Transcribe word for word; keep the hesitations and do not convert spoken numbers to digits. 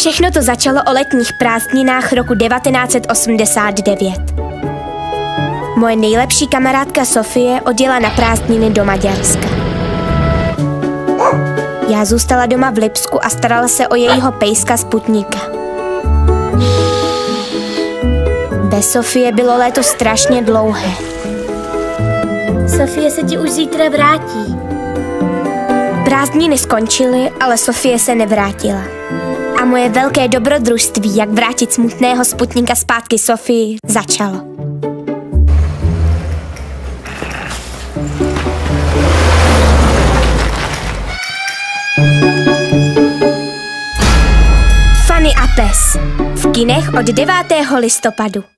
Všechno to začalo o letních prázdninách roku devatenáct set osmdesát devět. Moje nejlepší kamarádka Sofie odjela na prázdniny do Maďarska. Já zůstala doma v Lipsku a starala se o jejího pejska Sputnika. Bez Sofie bylo léto strašně dlouhé. Sofie se ti už zítra vrátí. Prázdniny skončily, ale Sofie se nevrátila. A moje velké dobrodružství, jak vrátit smutného Sputnika zpátky Sofii, začalo. Fanny a pes v kinech od devátého listopadu.